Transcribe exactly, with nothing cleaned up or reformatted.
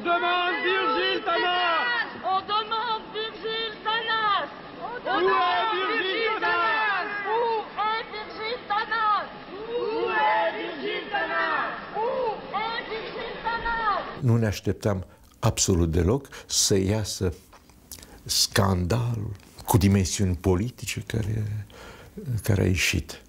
demande Virgile Tanas! On demande Virgile Tanas! Où est Virgile Tanas? Où est Virgile Tanas? Où est Virgile Tanas? Où est Virgile Tanas? Nu ne așteptam absolut deloc să iasă scandalul cu dimensiuni politice care, care a ieșit.